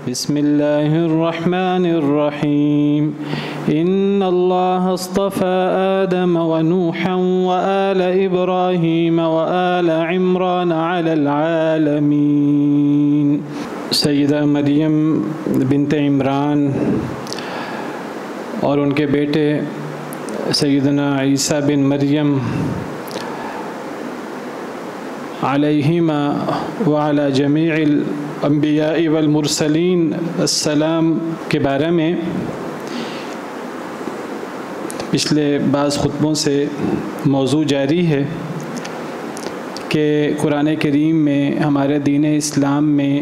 بسم اللہ الرحمن الرحیم ان اللہ اصطفى آدم ونوحا وآل ابراہیم وآل عمران علی العالمین۔ سیدہ مریم بنت عمران اور ان کے بیٹے سیدنا عیسیٰ بن مریم علیہما وعلی جمیع الانبیاء والمرسلین السلام کے بارے میں پچھلے بعض خطبوں سے موضوع جاری ہے کہ قرآن کریم میں ہمارے دین اسلام میں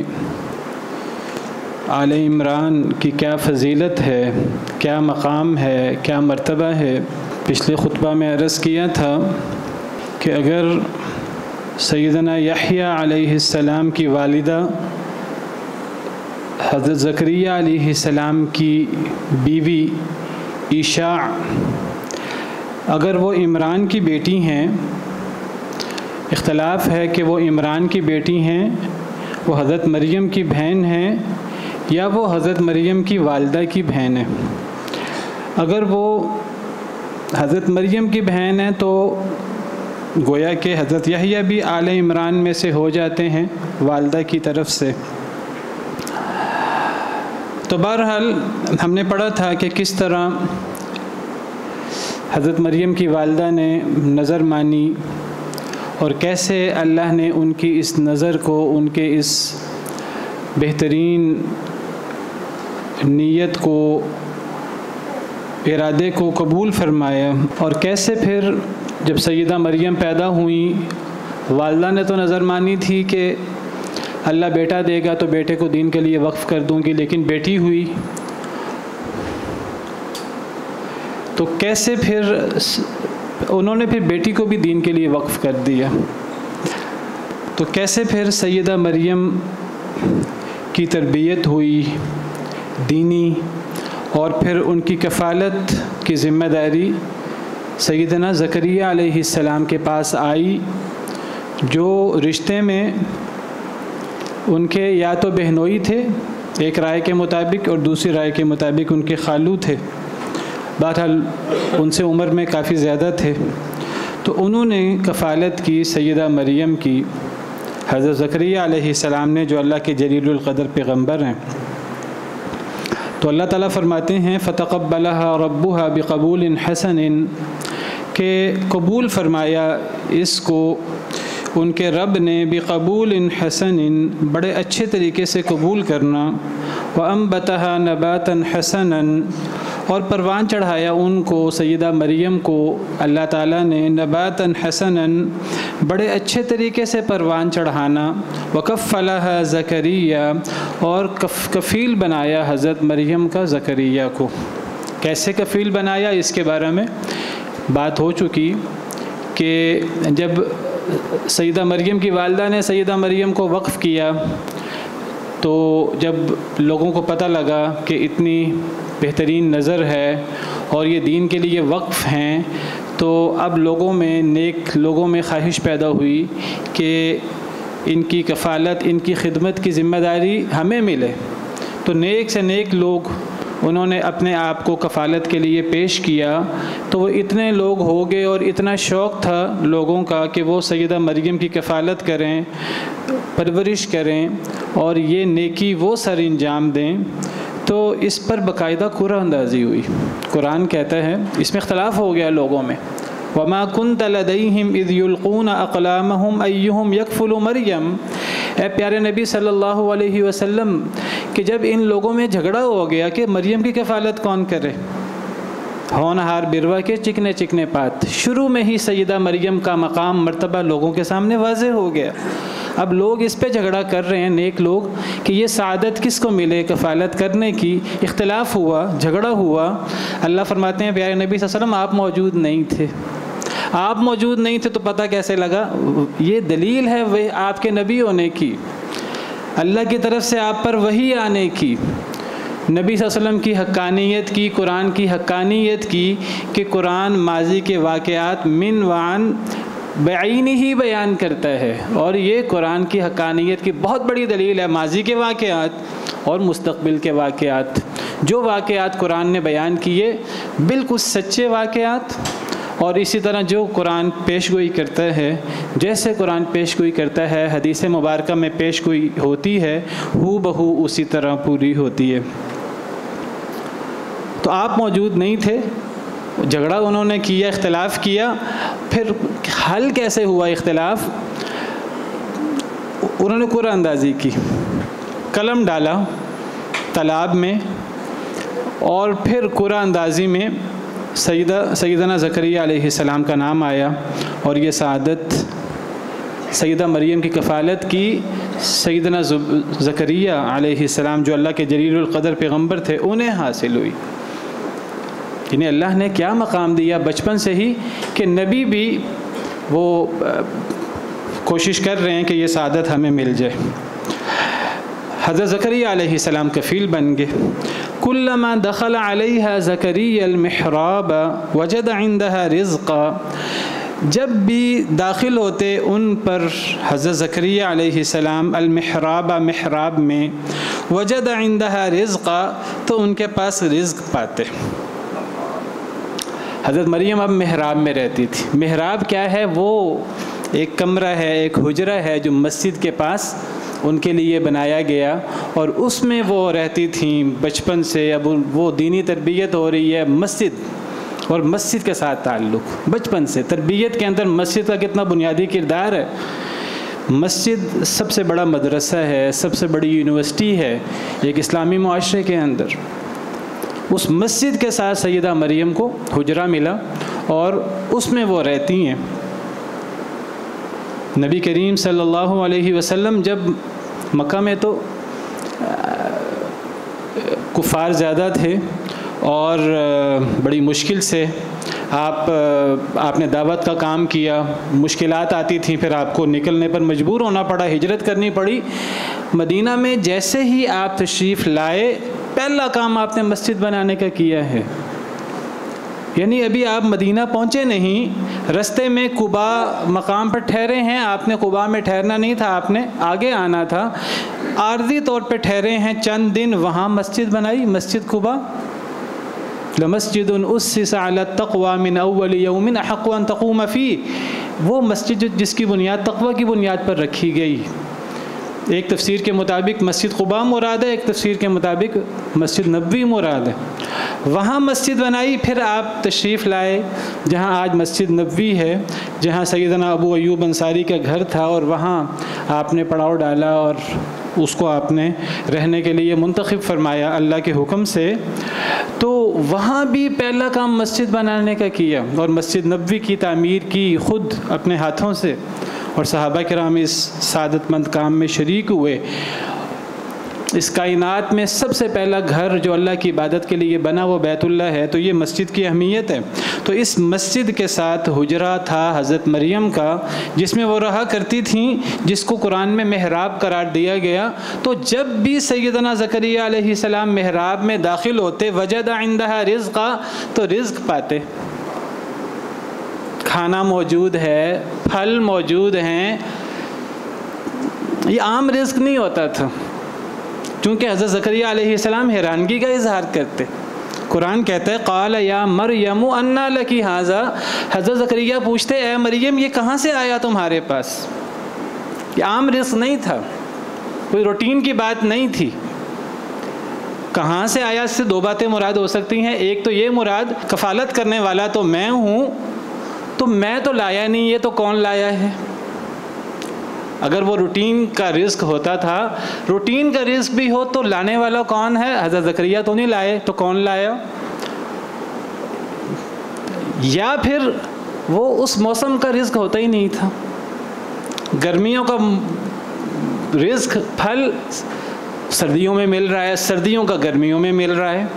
آل عمران کی کیا فضیلت ہے، کیا مقام ہے، کیا مرتبہ ہے۔ پچھلے خطبہ میں عرض کیا تھا کہ اگر سیدنا یحییٰ علیہ السلام کی والدہ حضرت زکریہ علیہ السلام کی بیوی عیشاء اگر وہ عمران کی بیٹی ہیں، اختلاف ہے کہ وہ عمران کی بیٹی ہیں، وہ حضرت مریم کی بہن ہیں یا وہ حضرت مریم کی والدہ کی بہن ہے۔ اگر وہ حضرت مریم کی بہن ہے تو گویا کہ حضرت یحییٰ بھی آل عمران میں سے ہو جاتے ہیں والدہ کی طرف سے۔ تو بہرحال ہم نے پڑھا تھا کہ کس طرح حضرت مریم کی والدہ نے نظر مانی اور کیسے اللہ نے ان کی اس نظر کو، ان کے اس بہترین نیت کو، ارادے کو قبول فرمایا، اور کیسے پھر جب سیدہ مریم پیدا ہوئیں والدہ نے تو نظر مانی تھی کہ اللہ بیٹا دے گا تو بیٹے کو دین کے لیے وقف کر دوں گی، لیکن بیٹی ہوئی تو کیسے پھر انہوں نے پھر بیٹی کو بھی دین کے لیے وقف کر دیا۔ تو کیسے پھر سیدہ مریم کی تربیت ہوئی دینی، اور پھر ان کی کفالت کی ذمہ داری سیدنا زکریہ علیہ السلام کے پاس آئی، جو رشتے میں ان کے یا تو بہنوئی تھے ایک رائے کے مطابق اور دوسری رائے کے مطابق ان کے خالو تھے، بہرحال ان سے عمر میں کافی زیادہ تھے۔ تو انہوں نے کفالت کی سیدہ مریم کی، حضرت زکریہ علیہ السلام نے جو اللہ کے جلیل القدر پیغمبر ہیں۔ تو اللہ تعالیٰ فرماتے ہیں فَتَقَبَّلَهَا رَبُّهَا بِقَبُولٍ حَسَنٍ کہ قبول فرمایا اس کو ان کے رب نے بِقَبُولٍ حَسَنٍ بڑے اچھے طریقے سے قبول کرنا، وَأَنبَتَهَا نَبَاتًا حَسَنًا اور پروان چڑھایا ان کو سیدہ مریم کو اللہ تعالیٰ نے نباتاً حسناً بڑے اچھے طریقے سے پروان چڑھانا، وَكَفَّلَهَا زَكَرِيَّا اور کفیل بنایا حضرت مریم کا زکریا کو۔ کیسے کفیل بنایا اس کے بارے میں بات ہو چکی کہ جب سیدہ مریم کی والدہ نے سیدہ مریم کو وقف کیا تو جب لوگوں کو پتہ لگا کہ اتنی بہترین نظر ہے اور یہ دین کے لیے وقف ہیں، تو اب لوگوں میں نیک لوگوں میں خواہش پیدا ہوئی کہ ان کی کفالت، ان کی خدمت کی ذمہ داری ہمیں ملے۔ تو نیک سے نیک لوگ انہوں نے اپنے آپ کو کفالت کے لیے پیش کیا، تو وہ اتنے لوگ ہو گئے اور اتنا شوق تھا لوگوں کا کہ وہ سیدہ مریم کی کفالت کریں، پرورش کریں اور یہ نیکی وہ سر انجام دیں۔ تو اس پر باقاعدہ قرآن اندازی ہوئی۔ قرآن کہتا ہے، اس میں اختلاف ہو گیا لوگوں میں، وَمَا كُنْتَ لَدَيْهِمْ إِذْ يُلْقُونَ أَقْلَامَهُمْ أَيُّهُمْ يَكْفُلُ مریم۔ اے پیارے نبی صلی اللہ علیہ وسلم کہ جب ان لوگوں میں جھگڑا ہو گیا کہ مریم کی کفالت کون کرے، ہونہار بروا کے چکنے چکنے پات، شروع میں ہی سیدہ مریم کا مقام مرتبہ لوگوں کے سامنے واضح ہو گیا۔ اب لوگ اس پہ جھگڑا کر رہے ہیں، نیک لوگ، کہ یہ سعادت کس کو ملے کفالت کرنے کی۔ اختلاف ہوا، جھگڑا ہوا۔ اللہ فرماتے ہیں پیارے نبی صلی اللہ علیہ وسلم آپ موجود نہیں تھے، آپ موجود نہیں تھے تو پتہ کیسے لگا؟ یہ دلیل ہے وہ آپ کے نبی ہونے کی، اللہ کی طرف سے آپ پر وحی آنے کی، نبی صلی اللہ علیہ وسلم کی حقانیت کی، قرآن کی حقانیت کی، کہ قرآن ماضی کے واقعات من وعن بعینی ہی بیان کرتا ہے، اور یہ قرآن کی حقانیت کی بہت بڑی دلیل ہے۔ ماضی کے واقعات اور مستقبل کے واقعات، جو واقعات قرآن نے بیان کیے بالکل سچے واقعات، اور اسی طرح جو قرآن پیش گوئی کرتا ہے، جیسے قرآن پیش گوئی کرتا ہے، حدیث مبارکہ میں پیش گوئی ہوتی ہے، ہو بہو اسی طرح پوری ہوتی ہے۔ تو آپ موجود نہیں تھے، جھگڑا انہوں نے کیا، اختلاف کیا، پھر حل کیسے ہوا اختلاف؟ انہوں نے قرآن اندازی کی، قلم ڈالا تالاب میں، اور پھر قرآن اندازی میں سیدنا زکریہ علیہ السلام کا نام آیا، اور یہ سعادت سیدہ مریم کی کفالت کی سیدنا زکریہ علیہ السلام جو اللہ کے جلیل القدر پیغمبر تھے انہیں حاصل ہوئی۔ انہیں اللہ نے کیا مقام دیا بچپن سے ہی کہ نبی بھی وہ کوشش کر رہے ہیں کہ یہ سعادت ہمیں مل جائے۔ حضرت زکریہ علیہ السلام کفیل بن گئے۔ کلما دخل علیہا زکریا المحراب وجد عندها رزقا، جب بھی داخل ہوتے ان پر حضرت زکریہ علیہ السلام المحراب، محراب میں، وجد عندها رزقا، تو ان کے پاس رزق پاتے۔ حضرت مریم اب محراب میں رہتی تھی۔ محراب کیا ہے؟ وہ ایک کمرہ ہے، ایک حجرہ ہے جو مسجد کے پاس ان کے لیے بنایا گیا، اور اس میں وہ رہتی تھیں بچپن سے۔ اب وہ دینی تربیت ہو رہی ہے، مسجد اور مسجد کے ساتھ تعلق بچپن سے۔ تربیت کے اندر مسجد کا کتنا بنیادی کردار ہے۔ مسجد سب سے بڑا مدرسہ ہے، سب سے بڑی یونیورسٹی ہے ایک اسلامی معاشرے کے اندر۔ اس مسجد کے ساتھ سیدہ مریم کو حجرہ ملا، اور اس میں وہ رہتی ہیں۔ نبی کریم صلی اللہ علیہ وسلم جب مکہ میں تو کفار زیادہ تھے، اور بڑی مشکل سے آپ نے دعوت کا کام کیا، مشکلات آتی تھیں، پھر آپ کو نکلنے پر مجبور ہونا پڑا، ہجرت کرنی پڑی۔ مدینہ میں جیسے ہی آپ تشریف لائے، پہلا کام آپ نے مسجد بنانے کا کیا ہے۔ یعنی ابھی آپ مدینہ پہنچے نہیں، رستے میں قباء مقام پر ٹھہرے ہیں، آپ نے قباء میں ٹھہرنا نہیں تھا، آپ نے آگے آنا تھا، عارضی طور پہ ٹھہرے ہیں چند دن، وہاں مسجد بنائی، مسجد قباء۔ لَمَسْجِدٌ أُسِّسَ عَلَى التَّقْوَى مِنْ أَوَّلِ يَوْمٍ أَحَقُّ أَن تَقُومَ فِيهِ، وہ مسجد جس کی بنیاد تقوی کی بنیاد پر رکھی گئی۔ ایک تفسیر کے مطابق مسجد قباء مراد ہے، ایک تفسیر کے مطابق مسجد نبوی مراد ہے۔ وہاں مسجد بنائی، پھر آپ تشریف لائے جہاں آج مسجد نبوی ہے، جہاں سیدنا ابو ایوب انصاری کا گھر تھا، اور وہاں آپ نے پڑاؤ ڈالا اور اس کو آپ نے رہنے کے لیے منتخب فرمایا اللہ کے حکم سے۔ تو وہاں بھی پہلا کام مسجد بنانے کا کیا، اور مسجد نبوی کی تعمیر کی خود اپنے ہاتھوں سے، اور صحابہ کرام اس سعادت مند کام میں شریک ہوئے۔ اس کائنات میں سب سے پہلا گھر جو اللہ کی عبادت کے لیے بنا وہ بیت اللہ ہے، تو یہ مسجد کی اہمیت ہے۔ تو اس مسجد کے ساتھ حجرہ تھا حضرت مریم کا، جس میں وہ رہا کرتی تھیں، جس کو قرآن میں محراب قرار دیا گیا۔ تو جب بھی سیدنا زکریہ علیہ السلام محراب میں داخل ہوتے، وجد عندها رزقا، تو رزق پاتے، کھانا موجود ہے، پھل موجود ہیں۔ یہ عام رزق نہیں ہوتا تھا، چونکہ حضرت زکریہ علیہ السلام حیرانگی کا اظہار کرتے۔ قرآن کہتا ہے قال یا مریم انا لکی ھذا، حضرت زکریہ پوچھتے اے مریم یہ کہاں سے آیا تمہارے پاس؟ یہ عام رزق نہیں تھا، کوئی روٹین کی بات نہیں تھی۔ کہاں سے آیا اس سے دو باتیں مراد ہو سکتی ہیں۔ ایک تو یہ مراد کفالت کرنے والا تو میں ہوں، تو میں تو لایا نہیں، یہ تو کون لایا ہے؟ اگر وہ روٹین کا رزق ہوتا تھا، روٹین کا رزق بھی ہو تو لانے والا کون ہے؟ حضرت زکریہ تو نہیں لائے، تو کون لایا؟ یا پھر وہ اس موسم کا رزق ہوتا ہی نہیں تھا۔ گرمیوں کا رزق پھل سردیوں میں مل رہا ہے، سردیوں کا گرمیوں میں مل رہا ہے۔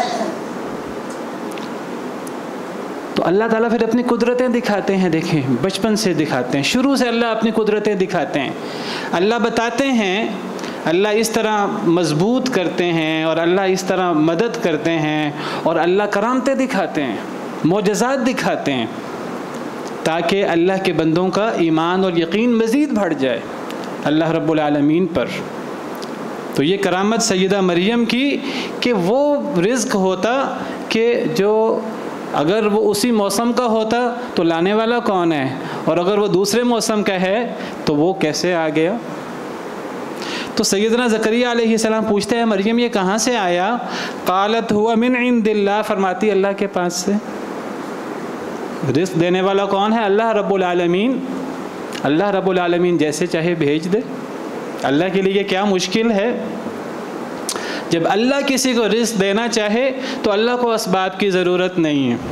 تو اللہ تعالیٰ پھر اپنی قدرتیں دکھاتے ہیں، دیکھیں بچپن سے دکھاتے ہیں، شروع سے اللہ اپنی قدرتیں دکھاتے ہیں۔ اللہ بتاتے ہیں، اللہ اس طرح مضبوط کرتے ہیں، اور اللہ اس طرح مدد کرتے ہیں، اور اللہ کرامتیں دکھاتے ہیں، معجزات دکھاتے ہیں، تاکہ اللہ کے بندوں کا ایمان اور یقین مزید بڑھ جائے اللہ رب العالمین پر۔ تو یہ کرامت سیدہ مریم کی کہ وہ رزق ہوتا کہ جو اگر وہ اسی موسم کا ہوتا تو لانے والا کون ہے، اور اگر وہ دوسرے موسم کا ہے تو وہ کیسے آ گیا۔ تو سیدنا زکریا علیہ السلام پوچھتے ہیں مریم یہ کہاں سے آیا؟ قالت ہوا من عند اللہ، فرماتی اللہ کے پاس سے۔ رزق دینے والا کون ہے؟ اللہ رب العالمین۔ اللہ رب العالمین جیسے چاہے بھیج دے، اللہ کے لیے کیا مشکل ہے؟ جب اللہ کسی کو رزق دینا چاہے تو اللہ کو اسباب کی ضرورت نہیں ہے۔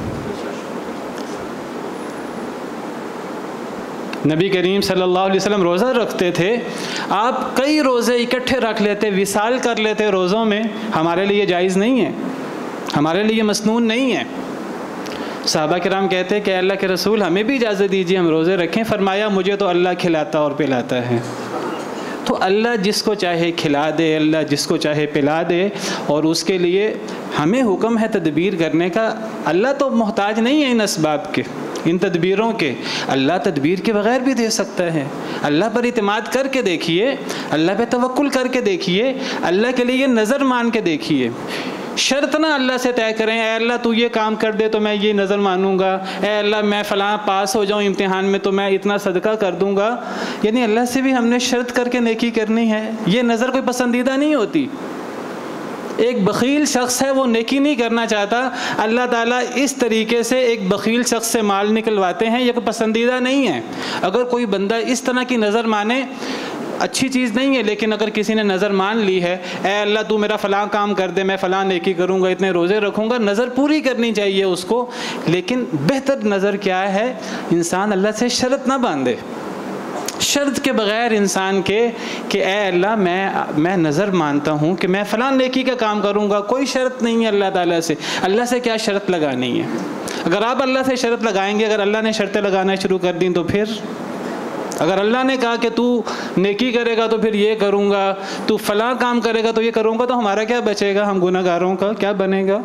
نبی کریم صلی اللہ علیہ وسلم روزہ رکھتے تھے، آپ کئی روزے اکٹھے رکھ لیتے، وصال کر لیتے روزوں میں، ہمارے لیے جائز نہیں ہے، ہمارے لیے مسنون نہیں ہے۔ صحابہ کرام کہتے ہیں کہ اللہ کے رسول ہمیں بھی اجازت دیجیے ہم روزے رکھیں، فرمایا مجھے تو اللہ کھلاتا اور پلاتا ہے۔ تو اللہ جس کو چاہے کھلا دے، اللہ جس کو چاہے پلا دے، اور اس کے لیے ہمیں حکم ہے تدبیر کرنے کا۔ اللہ تو محتاج نہیں ہے ان اسباب کے، ان تدبیروں کے۔ اللہ تدبیر کے بغیر بھی دے سکتا ہے۔ اللہ پر اعتماد کر کے دیکھیے، اللہ پہ توکل کر کے دیکھیے، اللہ کے لیے نظر مان کے دیکھیے۔ شرط نہ اللہ سے طے کریں اے اللہ تو یہ کام کر دے تو میں یہ نظر مانوں گا، اے اللہ میں فلاں پاس ہو جاؤں امتحان میں تو میں اتنا صدقہ کر دوں گا۔ یعنی اللہ سے بھی ہم نے شرط کر کے نیکی کرنی ہے، یہ نظر کوئی پسندیدہ نہیں ہوتی۔ ایک بخیل شخص ہے وہ نیکی نہیں کرنا چاہتا، اللہ تعالیٰ اس طریقے سے ایک بخیل شخص سے مال نکلواتے ہیں، یہ کوئی پسندیدہ نہیں ہے۔ اگر کوئی بندہ اس طرح کی نظر مانے، اچھی چیز نہیں ہے، لیکن اگر کسی نے نظر مان لی ہے اے اللہ تو میرا فلاں کام کر دے، میں فلاں نیکی کروں گا، اتنے روزے رکھوں گا، نظر پوری کرنی چاہیے اس کو۔ لیکن بہتر نظر کیا ہے؟ انسان اللہ سے شرط نہ باندھے، شرط کے بغیر انسان کے کہ اے اللہ میں نظر مانتا ہوں کہ میں فلاں نیکی کا کام کروں گا، کوئی شرط نہیں ہے اللہ تعالیٰ سے۔ اللہ سے کیا شرط لگانی ہے؟ اگر آپ اللہ سے شرط لگائیں گے، اگر اللہ نے شرطیں لگانا شروع کر دیں تو پھر اگر اللہ نے کہا کہ تو نیکی کرے گا تو پھر یہ کروں گا، تو فلاں کام کرے گا تو یہ کروں گا، تو ہمارا کیا بچے گا؟ ہم گناہ گاروں کا کیا بنے گا؟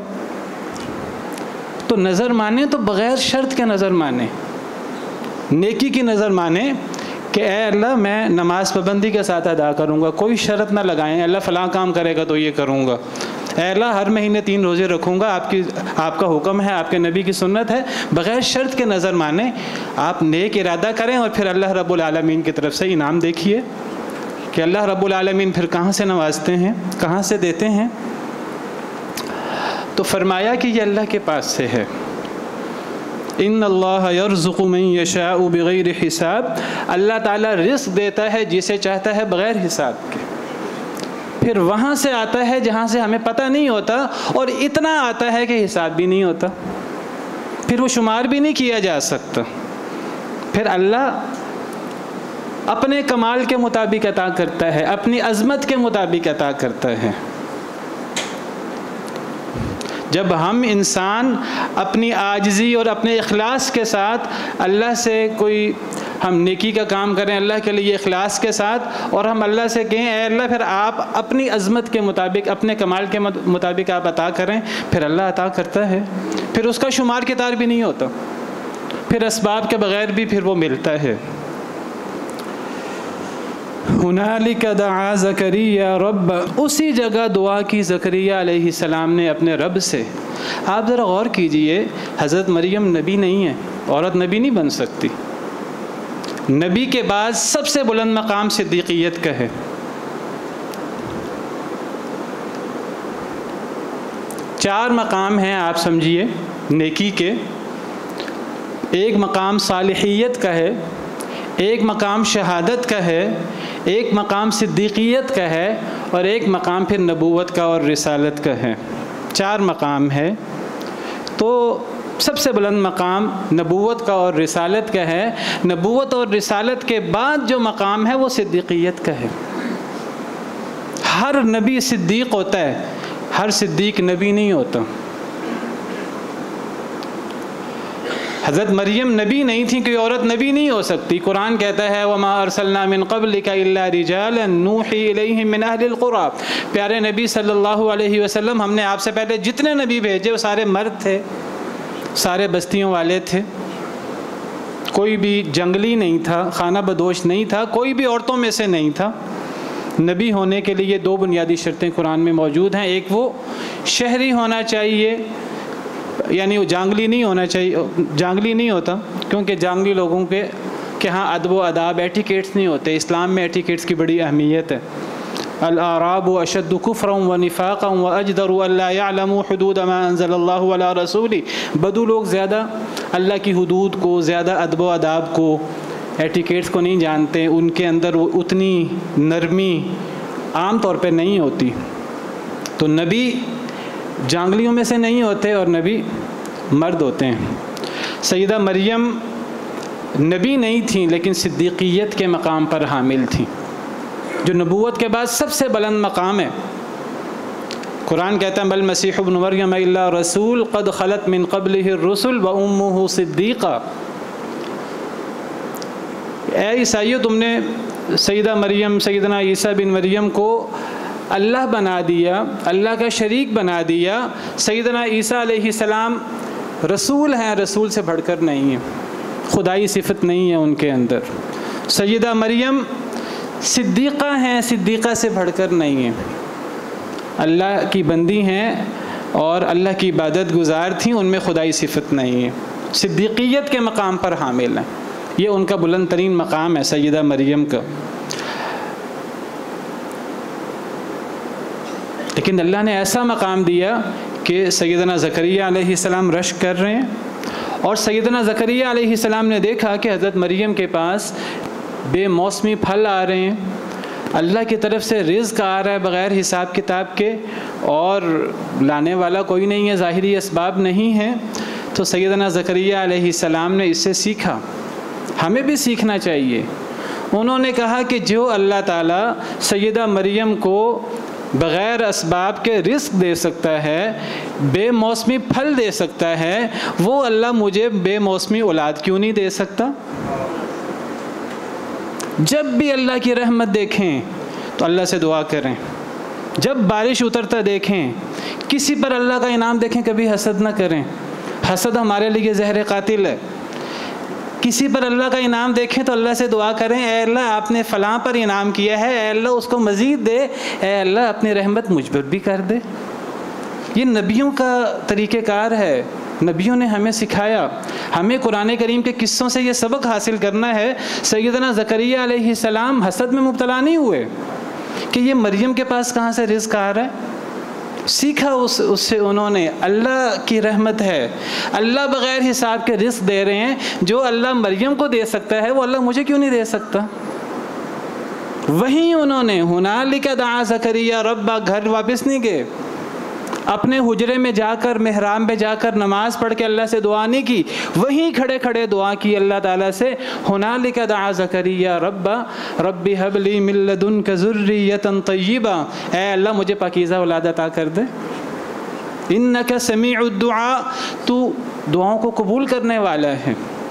تو نظر مانے تو بغیر شرط کے نظر مانے، نیکی کی نظر مانے کہ اے اللہ میں نماز پابندی کے ساتھ ادا کروں گا، کوئی شرط نہ لگائیں اللہ فلاں کام کرے گا تو یہ کروں گا، اے اللہ ہر مہینے 3 روزے رکھوں گا، آپ کا حکم ہے، آپ کے نبی کی سنت ہے، بغیر شرط کے نظر مانیں۔ آپ نیک ارادہ کریں اور پھر اللہ رب العالمین کی طرف سے انعام دیکھیے کہ اللہ رب العالمین پھر کہاں سے نوازتے ہیں، کہاں سے دیتے ہیں۔ تو فرمایا کہ یہ اللہ کے پاس سے ہے۔ ان اللہ یرزق من یشاء بغیر حساب، اللہ تعالیٰ رزق دیتا ہے جسے چاہتا ہے بغیر حساب کے، پھر وہاں سے آتا ہے جہاں سے ہمیں پتہ نہیں ہوتا، اور اتنا آتا ہے کہ حساب بھی نہیں ہوتا، پھر وہ شمار بھی نہیں کیا جا سکتا۔ پھر اللہ اپنے کمال کے مطابق عطا کرتا ہے، اپنی عظمت کے مطابق عطا کرتا ہے۔ جب ہم انسان اپنی عاجزی اور اپنے اخلاص کے ساتھ اللہ سے کوئی ہم نیکی کا کام کریں اللہ کے لیے اخلاص کے ساتھ، اور ہم اللہ سے کہیں اے اللہ پھر آپ اپنی عظمت کے مطابق اپنے کمال کے مطابق آپ عطا کریں، پھر اللہ عطا کرتا ہے، پھر اس کا شمار کتار بھی نہیں ہوتا، پھر اسباب کے بغیر بھی پھر وہ ملتا ہے۔ ہنالک دعا زکریا رب، اسی جگہ دعا کی زکریا علیہ السلام نے اپنے رب سے۔ آپ ذرا غور کیجئے، حضرت مریم نبی نہیں ہے، عورت نبی نہیں بن سکتی۔ نبی کے بعد سب سے بلند مقام صدیقیت کا ہے۔ 4 مقام ہیں آپ سمجھیے نیکی کے، ایک مقام صالحیت کا ہے، ایک مقام شہادت کا ہے، ایک مقام صدیقیت کا ہے، اور ایک مقام پھر نبوت کا اور رسالت کا ہے۔ 4 مقام ہے۔ تو سب سے بلند مقام نبوت کا اور رسالت کا ہے۔ نبوت اور رسالت کے بعد جو مقام ہے وہ صدیقیت کا ہے۔ ہر نبی صدیق ہوتا ہے، ہر صدیق نبی نہیں ہوتا۔ حضرت مریم نبی نہیں تھی، کوئی عورت نبی نہیں ہو سکتی۔ قرآن کہتا ہے وَمَا أَرْسَلْنَا مِن قَبْلِكَ إِلَّا رِجَالًا نُوحِي إِلَيْهِم مِّنْ أَهْلِ الْقُرَىٰ، پیارے نبی صلی اللہ علیہ وسلم، ہم نے آپ سے پہلے جتنے نبی بھیجے وہ سارے مرد تھے، سارے بستیوں والے تھے، کوئی بھی جنگلی نہیں تھا، خانہ بدوش نہیں تھا، کوئی بھی عورتوں میں سے نہیں تھا۔ نبی ہونے کے لیے 2 بنیادی شرطیں قرآن میں موجود ہیں. ایک وہ شہری ہونا چاہیے، یعنی وہ جانگلی نہیں ہونا چاہیے، جانگلی نہیں ہوتا، کیونکہ جانگلی لوگوں کے ہاں ادب و آداب ایٹیکیٹس نہیں ہوتے. اسلام میں ایٹیکیٹس کی بڑی اہمیت ہے. الاعراب اشد کفرا ونفاقا واجدر الا يعلموا حدود ما انزل الله على رسوله. بدو لوگ زیادہ اللہ کی حدود کو، زیادہ ادب و آداب کو، ایٹیکیٹس کو نہیں جانتے. ان کے اندر وہ اتنی نرمی عام طور پہ نہیں ہوتی. تو نبی جانگلیوں میں سے نہیں ہوتے اور نبی مرد ہوتے ہیں. سیدہ مریم نبی نہیں تھیں لیکن صدیقیت کے مقام پر حامل تھیں، جو نبوت کے بعد سب سے بلند مقام ہے. قرآن کہتا ہے بل مسیح ابن مریم الا رسول قد خلت من قبلہ الرسل وامہ صدیقہ. اے عیسائیو، تم نے سیدہ مریم، سیدنا عیسیٰ بن مریم کو اللہ بنا دیا، اللہ کا شریک بنا دیا. سیدنا عیسیٰ علیہ السلام رسول ہیں، رسول سے بڑھ کر نہیں ہیں، خدائی صفت نہیں ہے ان کے اندر. سیدہ مریم صدیقہ ہیں، صدیقہ سے بڑھ کر نہیں ہیں، اللہ کی بندی ہیں اور اللہ کی عبادت گزار تھیں، ان میں خدائی صفت نہیں ہے، صدیقیت کے مقام پر حامل ہیں. یہ ان کا بلند ترین مقام ہے سیدہ مریم کا. لیکن اللہ نے ایسا مقام دیا کہ سیدنا زکریہ علیہ السلام رشک کر رہے ہیں، اور سیدنا زکریہ علیہ السلام نے دیکھا کہ حضرت مریم کے پاس بے موسمی پھل آ رہے ہیں، اللہ کی طرف سے رزق آ رہا ہے بغیر حساب کتاب کے، اور لانے والا کوئی نہیں ہے، ظاہری اسباب نہیں ہیں. تو سیدنا زکریہ علیہ السلام نے اس سے سیکھا، ہمیں بھی سیکھنا چاہیے. انہوں نے کہا کہ جو اللہ تعالیٰ سیدہ مریم کو بغیر اسباب کے رزق دے سکتا ہے، بے موسمی پھل دے سکتا ہے، وہ اللہ مجھے بے موسمی اولاد کیوں نہیں دے سکتا؟ جب بھی اللہ کی رحمت دیکھیں تو اللہ سے دعا کریں. جب بارش اترتا دیکھیں، کسی پر اللہ کا انعام دیکھیں، کبھی حسد نہ کریں. حسد ہمارے لیے زہر قاتل ہے. کسی پر اللہ کا انعام دیکھیں تو اللہ سے دعا کریں، اے اللہ آپ نے فلاں پر انعام کیا ہے، اے اللہ اس کو مزید دے، اے اللہ اپنی رحمت مجھ پر بھی کر دے. یہ نبیوں کا طریقہ کار ہے، نبیوں نے ہمیں سکھایا. ہمیں قرآن کریم کے قصوں سے یہ سبق حاصل کرنا ہے. سیدنا زکریہ علیہ السلام حسد میں مبتلا نہیں ہوئے کہ یہ مریم کے پاس کہاں سے رزق آ رہا ہے. سیکھا اس سے انہوں نے، اللہ کی رحمت ہے، اللہ بغیر حساب کے رزق دے رہے ہیں. جو اللہ مریم کو دے سکتا ہے وہ اللہ مجھے کیوں نہیں دے سکتا؟ وہیں انہوں نے ہنالک دعا زکریا ربہ، گھر واپس نہیں گئے، اپنے حجرے میں جا کر، محراب میں جا کر نماز پڑھ کے اللہ سے دعا نہیں کی، وہیں کھڑے کھڑے دعا کی اللہ تعالیٰ سے. ہنالک دعا زکریا ربہ رب ہب لی من لدنک ذریۃ طیبہ، اے اللہ مجھے پاکیزہ اولاد عطا کر دے. انک سمیع الدعاء، تو دعاؤں کو قبول کرنے والا ہے.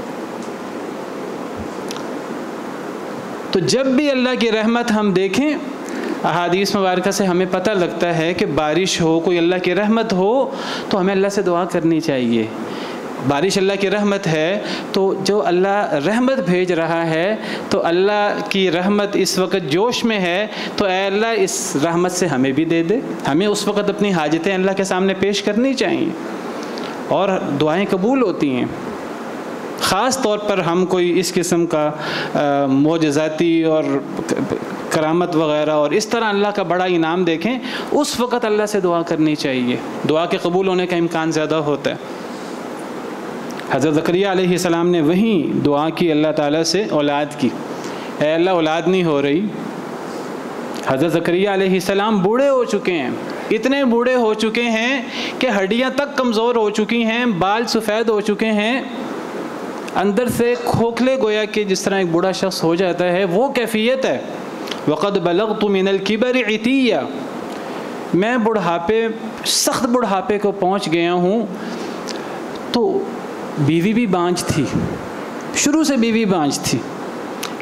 تو جب بھی اللہ کی رحمت ہم دیکھیں، احادیث مبارکہ سے ہمیں پتہ لگتا ہے کہ بارش ہو، کوئی اللہ کی رحمت ہو تو ہمیں اللہ سے دعا کرنی چاہیے. بارش اللہ کی رحمت ہے تو جو اللہ رحمت بھیج رہا ہے تو اللہ کی رحمت اس وقت جوش میں ہے، تو اے اللہ اس رحمت سے ہمیں بھی دے دے. ہمیں اس وقت اپنی حاجتیں اللہ کے سامنے پیش کرنی چاہیے اور دعائیں قبول ہوتی ہیں. خاص طور پر ہم کوئی اس قسم کا معجزاتی اور کرامت وغیرہ اور اس طرح اللہ کا بڑا انعام دیکھیں، اس وقت اللہ سے دعا کرنی چاہیے. دعا کے قبول ہونے کا امکان زیادہ ہوتا ہے. حضرت زکریا علیہ السلام نے وہیں دعا کی اللہ تعالیٰ سے اولاد کی. اے اللہ اولاد نہیں ہو رہی. حضرت زکریا علیہ السلام بوڑھے ہو چکے ہیں، اتنے بوڑھے ہو چکے ہیں کہ ہڈیاں تک کمزور ہو چکی ہیں، بال سفید ہو چکے ہیں، اندر سے کھوکھلے، گویا کہ جس طرح ایک بوڑھا شخص ہو جاتا ہے وہ کیفیت ہے. وقد بلغت من الکبر عتیہ، میں بڑھاپے، سخت بڑھاپے کو پہنچ گیا ہوں. تو بیوی بھی بانجھ تھی، شروع سے بیوی بانجھ تھی،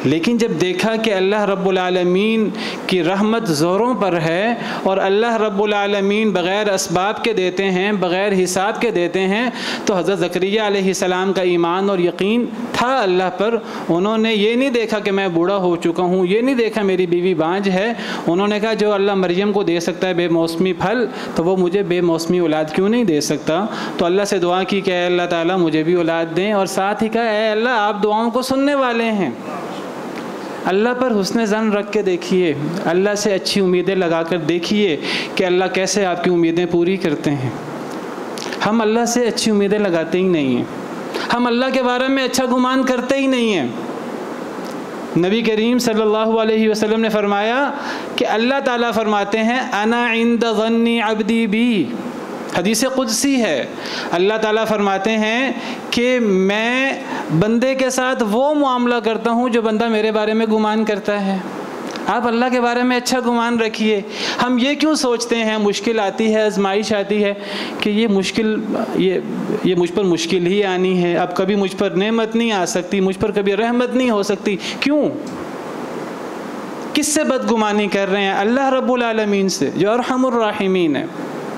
لیکن جب دیکھا کہ اللہ رب العالمین کی رحمت زوروں پر ہے اور اللہ رب العالمین بغیر اسباب کے دیتے ہیں، بغیر حساب کے دیتے ہیں، تو حضرت زکریہ علیہ السلام کا ایمان اور یقین تھا اللہ پر۔ انہوں نے یہ نہیں دیکھا کہ میں بوڑھا ہو چکا ہوں، یہ نہیں دیکھا میری بیوی بانجھ ہے، انہوں نے کہا جو اللہ مریم کو دے سکتا ہے بے موسمی پھل، تو وہ مجھے بے موسمی اولاد کیوں نہیں دے سکتا؟ تو اللہ سے دعا کی کہ اے اللہ تعالیٰ مجھے بھی اولاد دیں، اور ساتھ ہی کہا اے اللہ آپ دعاؤں کو سننے والے ہیں۔ اللہ پر حسن ظن رکھ کے دیکھیے، اللہ سے اچھی امیدیں لگا کر دیکھیے کہ اللہ کیسے آپ کی امیدیں پوری کرتے ہیں۔ ہم اللہ سے اچھی امیدیں لگاتے ہی نہیں ہیں، ہم اللہ کے بارے میں اچھا گمان کرتے ہی نہیں ہیں۔ نبی کریم صلی اللہ علیہ وسلم نے فرمایا کہ اللہ تعالیٰ فرماتے ہیں انا عند ظن عبدی بی، حدیث قدسی ہے، اللہ تعالیٰ فرماتے ہیں کہ میں بندے کے ساتھ وہ معاملہ کرتا ہوں جو بندہ میرے بارے میں گمان کرتا ہے۔ آپ اللہ کے بارے میں اچھا گمان رکھیے۔ ہم یہ کیوں سوچتے ہیں مشکل آتی ہے، آزمائش آتی ہے کہ یہ مجھ پر مشکل ہی آنی ہے، اب کبھی مجھ پر نعمت نہیں آ سکتی، مجھ پر کبھی رحمت نہیں ہو سکتی؟ کیوں؟ کس سے بدگمانی کر رہے ہیں؟ اللہ رب العالمین سے جو ارحم الراحمین ہے،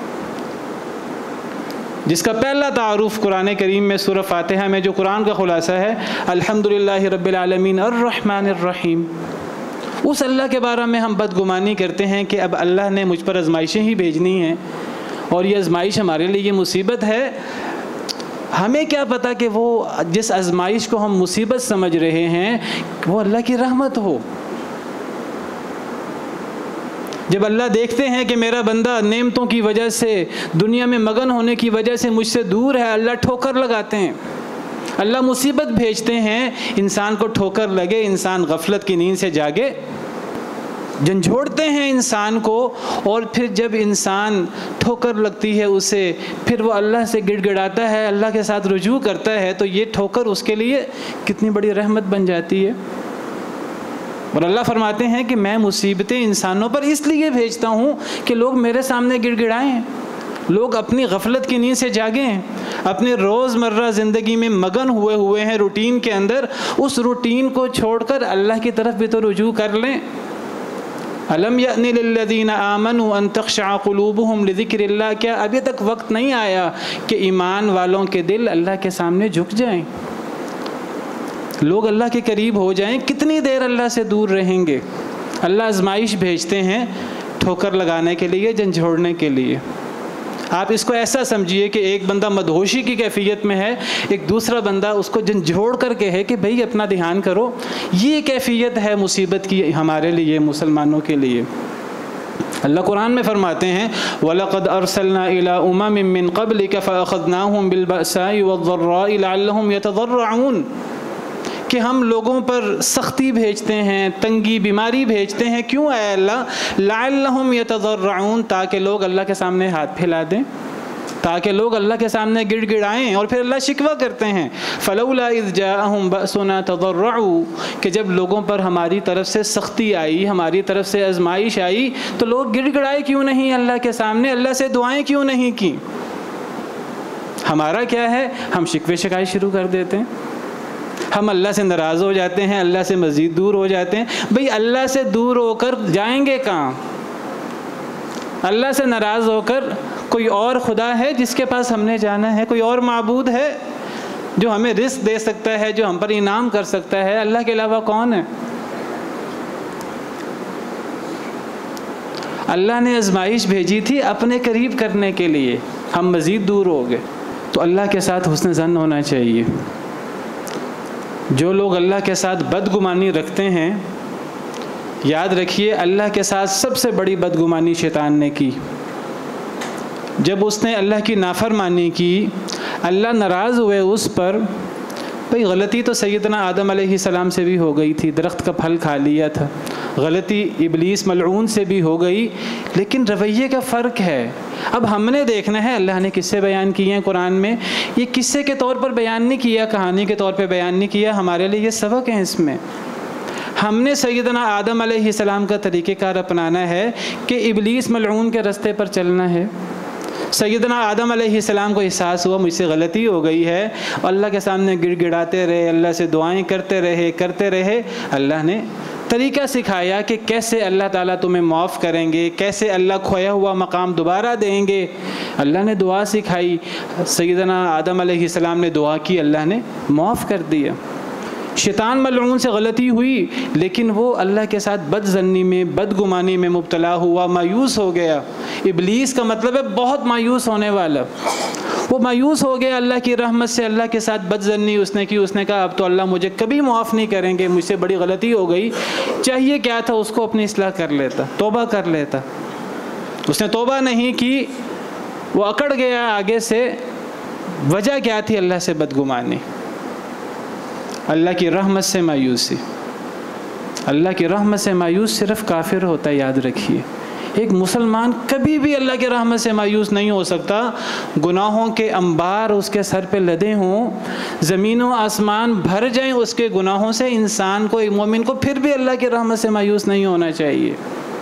جس کا پہلا تعارف قرآن کریم میں سورہ فاتحہ میں جو قرآن کا خلاصہ ہے الحمدللہ رب العالمین الرحمن الرحیم، اس اللہ کے بارے میں ہم بدگمانی کرتے ہیں کہ اب اللہ نے مجھ پر آزمائشیں ہی بھیجنی ہیں، اور یہ آزمائش ہمارے لیے یہ مصیبت ہے۔ ہمیں کیا پتہ کہ وہ جس آزمائش کو ہم مصیبت سمجھ رہے ہیں وہ اللہ کی رحمت ہو۔ جب اللہ دیکھتے ہیں کہ میرا بندہ نعمتوں کی وجہ سے، دنیا میں مگن ہونے کی وجہ سے مجھ سے دور ہے، اللہ ٹھوکر لگاتے ہیں، اللہ مصیبت بھیجتے ہیں، انسان کو ٹھوکر لگے، انسان غفلت کی نیند سے جاگے، جھنجھوڑتے ہیں انسان کو، اور پھر جب انسان ٹھوکر لگتی ہے اسے، پھر وہ اللہ سے گڑ گڑاتا ہے، اللہ کے ساتھ رجوع کرتا ہے، تو یہ ٹھوکر اس کے لیے کتنی بڑی رحمت بن جاتی ہے۔ اور اللہ فرماتے ہیں کہ میں مصیبتیں انسانوں پر اس لیے بھیجتا ہوں کہ لوگ میرے سامنے گڑ گڑائیں، لوگ اپنی غفلت کی نیند سے جاگیں، اپنے روز مرہ زندگی میں مگن ہوئے ہیں روٹین کے اندر، اس روٹین کو چھوڑ کر اللہ کی طرف بھی تو رجوع کر لیں۔ الم یأن للذین آمنوا ان تخشع قلوبہم لذکر اللہ، کیا ابھی تک وقت نہیں آیا کہ ایمان والوں کے دل اللہ کے سامنے جھک جائیں، لوگ اللہ کے قریب ہو جائیں؟ کتنی دیر اللہ سے دور رہیں گے؟ اللہ آزمائش بھیجتے ہیں ٹھوکر لگانے کے لیے، جھنجھوڑنے کے لیے۔ آپ اس کو ایسا سمجھیے کہ ایک بندہ مدہوشی کی کیفیت میں ہے، ایک دوسرا بندہ اس کو جھنجھوڑ کر کے ہے کہ بھئی اپنا دھیان کرو۔ یہ کیفیت ہے مصیبت کی ہمارے لیے، مسلمانوں کے لیے۔ اللہ قرآن میں فرماتے ہیں وَلَقَدْ أَرْسَلْنَا إِلَىٰ أُمَمٍ مِّن قَبْلِكَ فَأَخَذْنَاهُمْ بِالْبَأْسَاءِ وَالضَّرَّاءِ لَعَلَّهُمْ يَتَضَرَّعُونَ، کہ ہم لوگوں پر سختی بھیجتے ہیں، تنگی بیماری بھیجتے ہیں، کیوں اے اللہ؟ لعلہم یتضرعون، تاکہ لوگ اللہ کے سامنے ہاتھ پھیلا دیں، تاکہ لوگ اللہ کے سامنے گڑ گڑائیں، اور پھر اللہ شکوہ کرتے ہیں فلولا اذ جاءہم بأسنا تضرعوا، کہ جب لوگوں پر ہماری طرف سے سختی آئی، ہماری طرف سے آزمائش آئی، تو لوگ گڑ گڑائے کیوں نہیں اللہ کے سامنے، اللہ سے دعائیں کیوں نہیں کی؟ ہمارا کیا ہے؟ ہم شکوے شکایت شروع کر دیتے ہیں، ہم اللہ سے ناراض ہو جاتے ہیں، اللہ سے مزید دور ہو جاتے ہیں۔ بھئی اللہ سے دور ہو کر جائیں گے کہاں؟ اللہ سے ناراض ہو کر کوئی اور خدا ہے جس کے پاس ہم نے جانا ہے؟ کوئی اور معبود ہے جو ہمیں رزق دے سکتا ہے، جو ہم پر انعام کر سکتا ہے؟ اللہ کے علاوہ کون ہے؟ اللہ نے آزمائش بھیجی تھی اپنے قریب کرنے کے لیے، ہم مزید دور ہو گئے۔ تو اللہ کے ساتھ حسن ظن ہونا چاہیے۔ جو لوگ اللہ کے ساتھ بدگمانی رکھتے ہیں، یاد رکھیے اللہ کے ساتھ سب سے بڑی بدگمانی شیطان نے کی۔ جب اس نے اللہ کی نافرمانی کی، اللہ ناراض ہوئے اس پر۔ بھئی غلطی تو سیدنا آدم علیہ السلام سے بھی ہو گئی تھی، درخت کا پھل کھا لیا تھا، غلطی ابلیس ملعون سے بھی ہو گئی، لیکن رویے کا فرق ہے۔ اب ہم نے دیکھنا ہے، اللہ نے قصے بیان کیے ہیں قرآن میں، یہ قصے کے طور پر بیان نہیں کیا، کہانی کے طور پہ بیان نہیں کیا، ہمارے لیے یہ سبق ہے۔ اس میں ہم نے سیدنا آدم علیہ السلام کا طریقہ کار اپنانا ہے کہ ابلیس ملعون کے رستے پر چلنا ہے، سیدنا آدم علیہ السلام کو احساس ہوا مجھ سے غلطی ہو گئی ہے، اللہ کے سامنے گڑ گڑاتے رہے، اللہ سے دعائیں کرتے رہے۔ اللہ نے طریقہ سکھایا کہ کیسے اللہ تعالیٰ تمہیں معاف کریں گے، کیسے اللہ کھویا ہوا مقام دوبارہ دیں گے۔ اللہ نے دعا سکھائی، سیدنا آدم علیہ السلام نے دعا کی، اللہ نے معاف کر دیا۔ شیطان ملعون سے غلطی ہوئی، لیکن وہ اللہ کے ساتھ بد ظنی میں، بدگمانی میں مبتلا ہوا، مایوس ہو گیا۔ ابلیس کا مطلب ہے بہت مایوس ہونے والا۔ وہ مایوس ہو گیا اللہ کی رحمت سے، اللہ کے ساتھ بد ظنی اس نے کی۔ اس نے کہا اب تو اللہ مجھے کبھی معاف نہیں کریں گے، مجھ سے بڑی غلطی ہو گئی۔ چاہیے کیا تھا، اس کو اپنی اصلاح کر لیتا، توبہ کر لیتا۔ اس نے توبہ نہیں کی، وہ اکڑ گیا آگے سے۔ وجہ کیا تھی؟ اللہ سے بدگمانی، اللہ کی رحمت سے مایوسی۔ اللہ کی رحمت سے مایوس صرف کافر ہوتا ہے، یاد رکھیے۔ ایک مسلمان کبھی بھی اللہ کی رحمت سے مایوس نہیں ہو سکتا۔ گناہوں کے انبار اس کے سر پہ لدے ہوں، زمین و آسمان بھر جائیں اس کے گناہوں سے، انسان کو، ایک مومن کو پھر بھی اللہ کی رحمت سے مایوس نہیں ہونا چاہیے۔